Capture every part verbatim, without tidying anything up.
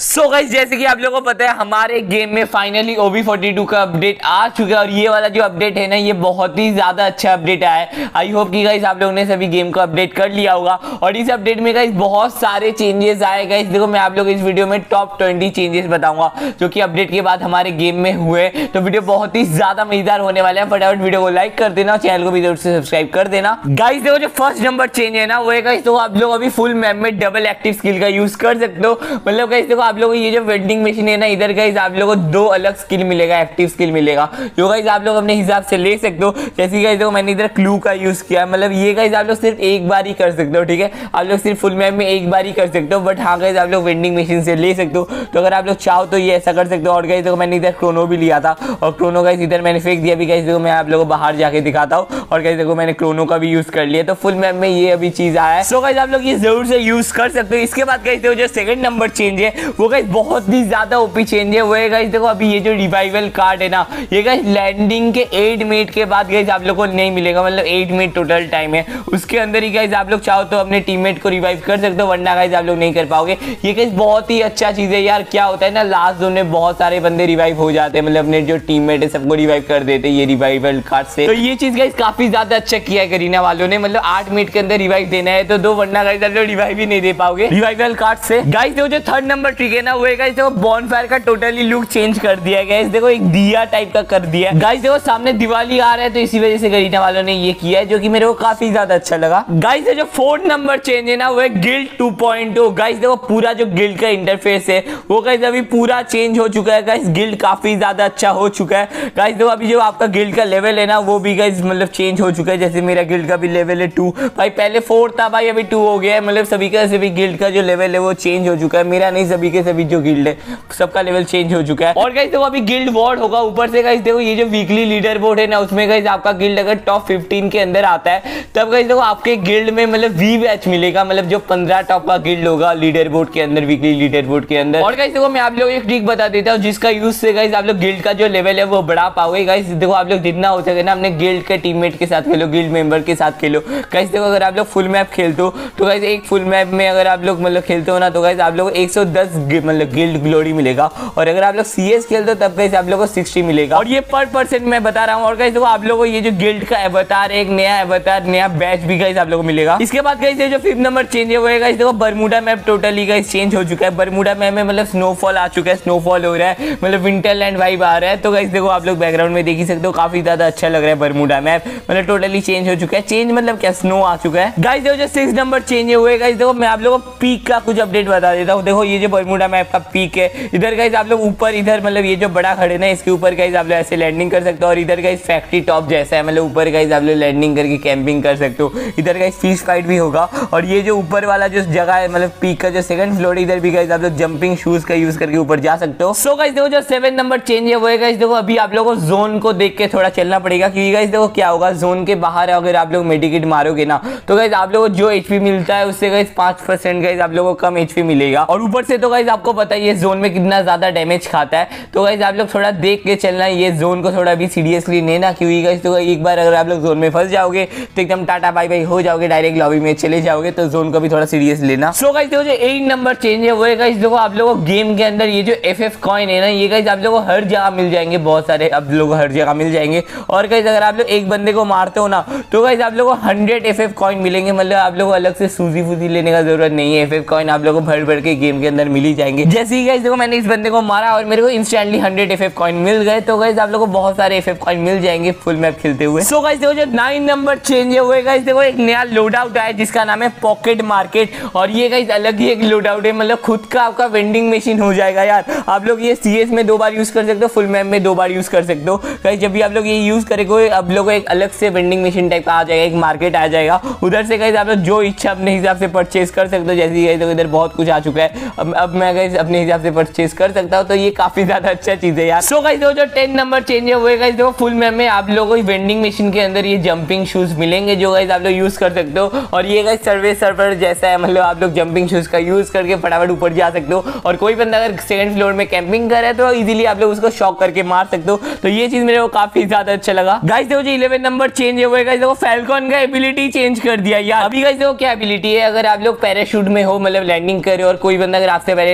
So guys, जैसे कि आप लोगों को पता है हमारे गेम में finally O B forty two का अपडेट आ चुका है और ये वाला जो अपडेट है ना, ये बहुत ही ज्यादा अच्छा अपडेट आया है। आई होप कि गाइस आप लोगों ने सभी गेम को अपडेट कर लिया होगा और इस अपडेट में गाइस बहुत सारे चेंजेस आए। गाइस देखो, मैं आप लोग इस वीडियो में टॉप ट्वेंटी चेंजेस बताऊंगा जो कि अपडेट के बाद हमारे गेम में हुए। तो वीडियो बहुत ही ज्यादा मजेदार होने वाला है। फटाफट वीडियो को लाइक कर देना, चैनल को भी जरूर से सब्सक्राइब कर देना। गाइस देखो, जो फर्स्ट नंबर चेंज है ना, वो है गाइस, तो आप लोग अभी फुल मैप में डबल एक्टिव स्किल का यूज कर सकते हो। मतलब गाइस देखो, आप लोग ये जो वेंडिंग मशीन है ना, इधर गाइस आप लोगों को दो अलग स्किल मिलेगा, एक्टिव स्किल मिलेगा, जो गाइस आप लोग अपने हिसाब से ले सकते हो। जैसे गाइस देखो, मैंने इधर क्लू का यूज किया, मतलब ये गाइस आप लोग सिर्फ एक बार ही कर सकते हो। ठीक है, आप लोग सिर्फ फुल मैप में एक बार ही कर सकते हो, बट हाँ गाइस आप लोग वेंडिंग मशीन से ले सकते हो। तो अगर आप लोग चाहो तो ये ऐसा कर सकते हो। और गाइस देखो, मैंने इधर क्रोनो भी लिया था और क्रोनो गाइस इधर मैंने फेंक दिया। भी गाइस देखो, मैं आप लोगों को बाहर जाके दिखाता हूँ। और गाइस देखो, मैंने क्रोनो का भी यूज कर लिया, तो फुल मैप में ये अभी चीज आया है। सो गाइस आप लोग ये जरूर से यूज कर सकते हो। इसके बाद गाइस देखो, जो सेकंड नंबर चेंज है वो गाइस बहुत ही ज्यादा ओपी चेंज है। वो है गाइस देखो, अभी ये जो रिवाइवल कार्ड है ना, ये गाइस लैंडिंग के एट मिनट के बाद गाइस आप लोग को नहीं मिलेगा। मतलब एट मिनट टोटल टाइम है, उसके अंदर ही गाइस आप लोग चाहो तो अपने टीममेट को रिवाइव कर सकते हो, वरना गाइस आप लोग नहीं कर पाओगे। ये गाइस बहुत ही अच्छा चीज है यार। क्या होता है ना, लास्ट जोन में बहुत सारे बंदे रिवाइव हो जाते हैं, मतलब अपने जो टीममेट है सबको रिवाइव कर देते हैं ये रिवाइवल कार्ड से। तो ये चीज गाइस काफी ज्यादा अच्छा किया है करीना वालों ने। मतलब आठ मिनट के अंदर रिवाइव देना है तो दो, वरना गाइस आप लोग रिवाइव ही नहीं दे पाओगे रिवाइवल कार्ड से। गाइस देखो, जो थर्ड नंबर ट्रिक है ना, वो है गाइस देखो, बॉनफायर का टोटली लुक चेंज कर दिया है। गाइस देखो, एक दिया टाइप का कर दिया है। गाइस देखो, सामने दिवाली आ रहा है, तो इसी वजह से करीना वालों ने ये किया है, जो कि मेरे को काफी ज्यादा अच्छा लगा। गाइस जो फोर्थ नंबर चेंज है ना, वो है guild two point two. Guys देखो, पूरा जो गिल्ड का इंटरफेस है वो गाइस अभी पूरा चेंज हो चुका है। गाइस गिल्ड काफी ज्यादा अच्छा हो चुका है। गाइस देखो, अभी जो आपका गिल्ड का लेवल है ना, वो भी गाइस मतलब चेंज हो चुका है। जैसे मेरा गिल्ड का भी लेवल है टू, भाई पहले फोर था भाई, अभी टू हो गया है। मतलब सभी का सभी गिल्ड का जो लेवल है वो चेंज हो चुका है। मेरा नहीं, सभी के सभी जो गिल्ड है सबका लेवल चेंज हो चुका है। और गाइस देखो, अभी गिल्ड वॉर्ड होगा ऊपर से। गाइस देखो, ये जो वीकली लीडर बोर्ड है ना, उसमें गाइस आपका गिल्ड अगर टॉप फिफ्टीन के अंदर आता है, तब गाइस देखो आपके गिल्ड में मतलब वी बैच मिलेगा। मतलब जो पंद्रह टॉप का गिल्ड होगा लीडर बोर्ड के अंदर, वीकली लीडर बोर्ड के अंदर। और गाइस देखो, मैं आप लोग एक ट्रिक बता देता हूँ, जिसका यूज से गाइस आप लोग गिल्ड का जो लेवल है वो बढ़ा पाओगे। गाइस देखो, आप लोग जितना हो सके ना अपने गिल्ड के टीममेट के साथ खेलो, गिल्ड मेंबर के साथ खेलो। गाइस देखो, अगर आप लोग फुल मैप खेलते हो तो गाइस एक फुल मैप में अगर आप लोग मतलब खेलते हो ना, तो गाइस आप लोग एक सौ दस मतलब गिल्ड ग्लोरी मिलेगा। और अगर आप लोग सीएस खेलते हो तब गाइस आप लोगों को साठ मिलेगा। और ये पर पर्सन मैं बता रहा हूँ। और गाइस देखो, आप लोगों को ये जो गिल्ड का अवतार, एक नया अवतार, नया बैच भी गाइस आप लोगों को मिलेगा। इसके बाद गाइस जो फिफ्थ नंबर चेंज है वो है गाइस देखो, Bermuda map totally guys change हो चुका है। बरमूडा मैप में मतलब स्नोफॉल आ चुका है, स्नोफॉल हो रहा है, मतलब विंटरलैंड वाइब आ रहा है। तो गाइस देखो, आप लोग बैकग्राउंड में देख ही सकते हो, काफी ज्यादा अच्छा लग रहा है बरमूडा मैप। मतलब टोटली चेंज हो चुका है। चेंज मतलब क्या, स्नो आ चुका है। गाइस देखो, जो सिक्स नंबर चेंज हुए गाइस देखो, मैं आप लोगों को पीक का कुछ अपडेट बता देता हूँ। देखो, ये जो बरमूडा मैप का पीक है, इधर गाइस आप लोग ऊपर, इधर मतलब ये जो बड़ा खड़े ना, इसके ऊपर गाइस आप लोग ऐसे लैंडिंग कर सकते हो। और इधर गाइस फैक्ट्री टॉप जैसा है, मतलब ऊपर गाइस आप लोग लैंडिंग करके कैंपिंग कर सकते हो। इधर गाइस फिश फाइट भी होगा। और ये जो ऊपर वाला जो जगह है, मतलब पीक का जो सेकंड फ्लोर, इधर भी गाइस आप लोग जंपिंग शूज का यूज करके ऊपर जा सकते हो। सो गाइस देखो, जो सेवन नंबर चेंज है वो है गाइस देखो, अभी आप लोगों को जोन को देख के थोड़ा चलना पड़ेगा, क्योंकि गाइस देखो क्या होगा, जोन के बाहर अगर आप लोग मेडिकेट मारोगे ना, तो गाइस आप लोगों को जो एचपी मिलता है उससे गाइस पांच परसेंट गाइस आप लोगों को कम एचपी मिलेगा। और ऊपर से तो गाइस आपको पता है ये जोन में कितना ज्यादा डैमेज खाता है। तो गाइस आप लोग थोड़ा देख के चलना, ये जोन को थोड़ा भी सीरियसली लेना, क्योंकि गाइस तो एक बार अगर आप लोग जोन में फंस जाओगे तो एकदम टाटा बाय बाय हो जाओगे, डायरेक्ट लॉबी में चले जाओगे। तो जोन को भी थोड़ा सीरियस लेना। सो गाइस देखो, जो एट नंबर चेंज है वो है गाइस देखो, आप लोगों को गेम के अंदर ये जो एफ एफ कॉइन है ना, ये गाइस आप लोगों को हर जगह मिल जाएंगे, बहुत सारे आप लोगों को हर जगह मिल जाएंगे। और गाइस अगर आप लोग एक बंदे को मारते हो ना, तो गाइस आप लोगों को हंड्रेड एफ एफ कॉइन मिलेंगे। मतलब आप लोगों को अलग से सूजी फूजी लेने का जरूरत नहीं है। एफ एफ कॉइन आप लोगों को भर भर के गेम के अंदर मिल ही जाएंगे। जैसे ही गाइस देखो, मैंने इस बंदे को मारा और मेरे को instantly hundred F F coin मिल गए, तो गाइस आप लोगों को बहुत सारे एफ एफ कॉइन मिल जाएंगे फुल मैप खेलते हुए। सो गाइस देखो, जो नाइन नंबर चेंज है वो है गाइस देखो, एक नया लोड आउट आया जिसका नाम है पॉकेट मार्केट। और ये गाइस अलग ही एक लोड आउट है, मतलब खुद का आपका वेंडिंग मशीन हो जाएगा यार। आप लोग ये सीएस में दो बार यूज कर सकते हो, फुल मैप में दो बार यूज कर सकते हो। गाइस जब भी आप लोग ये यूज करेंगे, आप लोगों को एक अलग से वेंडिंग मशीन टाइप का आ जाएगा, एक मार्केट आ जाएगा। उधर से गाइस आप लोग जो इच्छा अपने हिसाब से परचेज कर सकते हो। जैसे गाइस इधर बहुत कुछ आ चुका है, अब अब मैं गाइस अपने हिसाब से परचेज कर सकता हूँ। तो ये काफी ज्यादा अच्छा चीज है यार। सो गाइस जो टेन नंबर चेंज है वो है गाइस देखो, फुल मैप में आप लोगों को वेंडिंग मशीन के अंदर ये जंपिंग शूज मिलेंगे, जो गाइस आप लोग यूज कर सकते हो। और ये गाइस सर्वे सर्वर जैसा है, मतलब आप लोग जंपिंग शूज का यूज करके फटाफट ऊपर जा सकते हो। और कोई बंदा अगर सेकंड फ्लोर में कैंपिंग कर रहा है तो इजीली आप लोग उसको शॉक करके मार सकते हो। तो ये चीज मेरे को काफी ज्यादा अच्छा लगा। गाइस देखो, जो इलेवन नंबर चेंज है वो है गाइस देखो, फैल्कॉन का एबिलिटी चेंज कर दिया यार। अभी गाइस देखो क्या एबिलिटी है, अगर आप लोग पैराशूट में हो, मतलब लैंडिंग कर रहे हो और कोई बंदा अगर आपसे पहले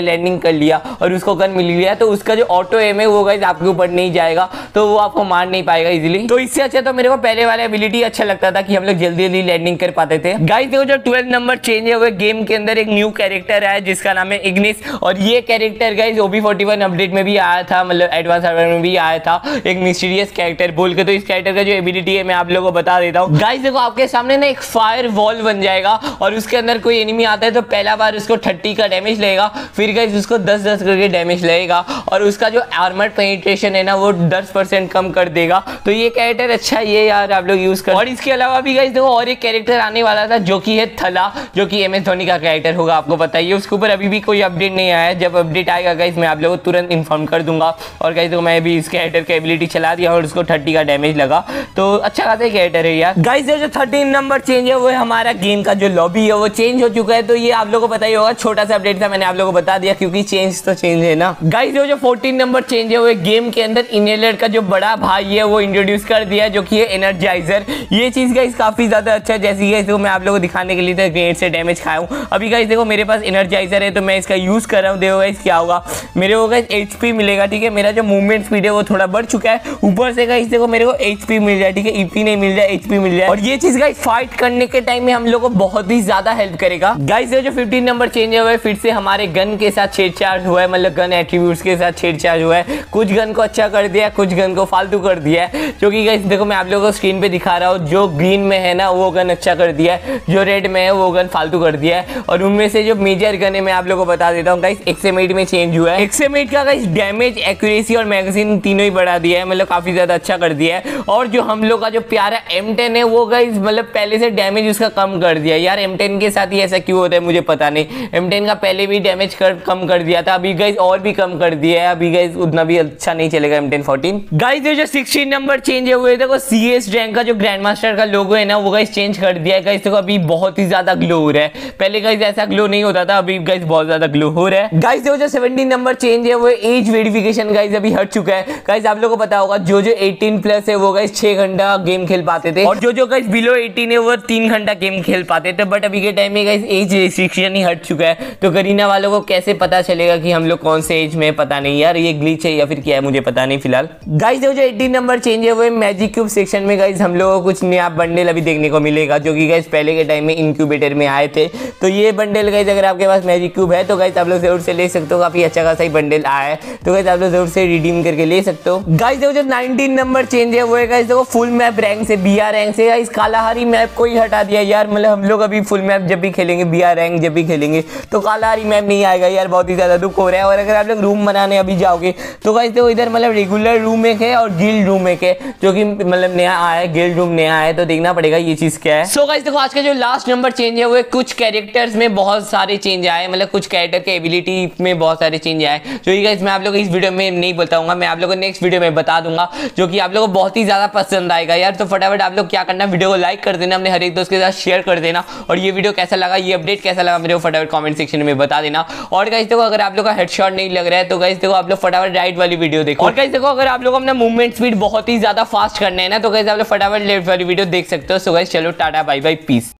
लैंडिंग कर लिया और उसको गन मिल गया तो उसका जो ऑटो एम है वो गाइस आपके ऊपर नहीं जाएगा, तो वो आपको मार नहीं पाएगा इजीली। तो इससे अच्छा तो मेरे को पहले वाला एबिलिटी अच्छा लगता था कि हम लोग जल्दी जल्दी लैंडिंग कर पाते थे। गाइस देखो जो ट्वेल्थ नंबर चेंज है वो गेम के अंदर एक न्यू कैरेक्टर आया जिसका नाम है इग्निस, और ये character guys O B forty one update में भी आया था, मतलब एडवांस सर्वर में भी आया था, एक मिस्टीरियस कैरेक्टर बोल के। तो इस कैरेक्टर का जो एबिलिटी है मैं आप लोगों को बता देता हूँ। गाइस देखो आपके सामने ना एक फायर वॉल बन जाएगा और उसके अंदर कोई एनिमी आता है तो पहला बार उसको थर्टी का डैमेज लगेगा, फिर गाइस उसको दस दस करके डैमेज लगेगा और उसका जो आर्मर पेनिट्रेशन है ना वो दस परसेंट कम कर देगा। तो ये कैरेक्टर अच्छा है, ये यार आप लोग यूज कर। और इसके अलावा भी गाइस देखो और एक कैरेक्टर आने वाला था जो कि है थला, जो कि एम एस धोनी का कैरेक्टर होगा, आपको बताइए। उसके ऊपर अभी भी कोई अपडेट नहीं आया है, जब अपडेट आएगा गाइस मैं आप लोगों को तुरंत इन्फॉर्म कर दूंगा। और गाइस देखो मैं भी इस कैरेक्टर का एबिलिटी चला दिया और उसको थर्टी का डैमेज लगा, तो अच्छा खासा कैरेक्टर है यार। गाइस जो थर्टीन नंबर चेंज है वो है हमारा गेम का जो लॉबी है वो चेंज हो चुका है, तो ये आप लोगों को पता ही होगा, छोटा सा अपडेट था, मैंने आप लोगों को बता दिया क्योंकि चेंज तो चेंज है ना। गाइस जो फोर्टीन नंबर चेंज है वो गेम के अंदर इनहेलर का जो बड़ा भाई है वो इंट्रोड्यूस कर दिया जो कि है एनर्जाइजर। ये चीज गाइस काफी ज्यादा अच्छा है, जैसे गाइस देखो मैं आप लोगों को दिखाने के लिए तो ग्रेनेड से डैमेज खाया हूं। अभी गाइस देखो मेरे पास एनर्जाइजर है तो मैं इसका यूज कर रहा हूं। देखो गाइस क्या होगा, मेरे को गाइस एचपी मिलेगा, ठीक है, मेरा जो मूवमेंट स्पीड है वो थोड़ा बढ़ चुका है, ऊपर से गाइस देखो मेरे को एचपी मिल जाए, ठीक है, ईपी नहीं मिल जाए, एचपी मिल जाए। और ये चीज गाइस फाइट करने के टाइम में हम लोग को बहुत ही ज्यादा हेल्प करेगा। गाइस जो फिफ्टीन नंबर चेंज हुआ है फिर से हमारे गन के साथ छेड़छाड़ हुआ है, मतलब गन एट्रीब्यूट्स के साथ छेड़छाड़ हुआ है। कुछ गन को अच्छा कर दिया, कुछ गन को फालतू कर दिया है, जो कि गाइस देखो मैं आप लोगों को स्क्रीन पे दिखा रहा हूँ। जो ग्रीन में है ना वो गन अच्छा कर दिया है, जो रेड में है वो गन फालतू कर दिया है। और उनमें से जो मेजर गन है मैं आप लोगों को बता देता हूँ गाइस, एक्सएम एट में चेंज हुआ है। एक्सएम एट का गाइस डैमेज, एक्यूरेसी और मैगजीन तीनों ही बढ़ा दिया है, मतलब काफी ज्यादा अच्छा कर दिया है। और जो हम लोग का जो प्यारा एम टेन है वो गाइस मतलब पहले से डैमेज उसका कम कर दिया यार। एम टेन के साथ ही ऐसा क्यों होता है मुझे पता नहीं, एम टेन का पहले भी डैमेज कर कम कर दिया था, अभी गाइस और भी कम कर दिया है, अभी गाइस उतना भी अच्छा नहीं चलेगा एम टेन फोर्टीन। गाइस जो सिक्सटीन नंबर चेंज है वो देखो सीएस रैंक का जो ग्रैंड मास्टर का लोगो है ना वो गाइस चेंज कर दिया है। गाइस देखो अभी बहुत ही ज्यादा ग्लो हो रहा है, पहले गाइस ऐसा ग्लो नहीं होता था, अभी गाइस बहुत ज्यादा ग्लो हो रहा है। गाइस देखो जो सेवनटीन नंबर चेंज है वो एज वेरिफिकेशन गाइस अभी हट चुका है। गाइस आप लोगों को पता होगा जो जो एटीन प्लस है वो गाइस छह घंटा गेम खेल पाते थे और जो जो गाइस बिलो एटीन है वो तीन घंटा गेम खेल पाते थे, बट अभी के टाइम में गाइस एज रिस्ट्रिक्शन ही हट चुका है। तो करीना वालों को कैसे पता चलेगा कि हम लोग कौन से एज में, पता नहीं यार, ये ग्लिच है या फिर क्या है मुझे पता नहीं फिलहाल। गाइस देखो जो एटीन नंबर चेंज है वो मैजिक क्यूब सेक्शन में गाइस हम लोगों को कुछ नया बंडल अभी देखने को मिलेगा, जो कि गाइस पहले के टाइम में इंक्यूबेटर में आए थे। तो ये बंडल गाइस अगर आपके पास मैजिक क्यूब है तो गाइस आप लोग जरूर से ले सकते हो, काफी अच्छा खासा ही बंडल आया है, तो गाइस आप लोग जरूर से रिडीम करके ले सकते हो। गाइस देखो जो नाइनटीन नंबर चेंज है वो है गाइस देखो फुल मैप रैंक से बीआर रैंक से गाइस कालाहारी मैप को ही हटा दिया यार। मतलब हम लोग अभी फुल मैप जब भी खेलेंगे, बीआर रैंक जब भी खेलेंगे तो कालाहारी मैप नहीं आएगा यार, बहुत ही ज्यादा दुख हो रहा है। और अगर आप लोग रूम बनाने अभी जाओगे तो गाइस देखो इधर मतलब रेगुलर रूम एक है और गिल्ड रूम एक है, जो कि मतलब नया आया है, गिल्ड रूम नया है, तो देखना पड़ेगा ये चीज क्या है। सो गाइस देखो आज का जो लास्ट नंबर चेंज है वो कुछ कैरेक्टर्स में बहुत सारे चेंज आए, मतलब कुछ कैरेक्टर के एबिलिटी में बहुत सारे चेंज आए, जो कि गाइस मैं आप लोगों को इस वीडियो में नहीं बताऊंगा, मैं आप लोगों को नेक्स्ट वीडियो में बता दूंगा, जो कि आप लोगों को बहुत ही ज्यादा पसंद आएगा यार। तो फटाफट आप लोग क्या करना, वीडियो को लाइक कर देना, अपने हर एक दोस्त के साथ शेयर कर देना, और ये वीडियो कैसा लगा, ये अपडेट कैसा लगा मेरे को फटाफट कमेंट सेक्शन में बता देना। और गाइस देखो अगर आप लोग का हेडशॉट नहीं लग रहा है तो गाइस देखो आप लोग फटाफट राइट वाली वीडियो देखो। और गाइस देखो अगर आप लोग अपना मूवमेंट स्पीड बहुत ही ज्यादा फास्ट करना है ना तो गाइस आप लोग फटाफट लेफ्ट वाली वीडियो देख सकते हो। सो गाइस चलो टाटा बाय बाय पीस।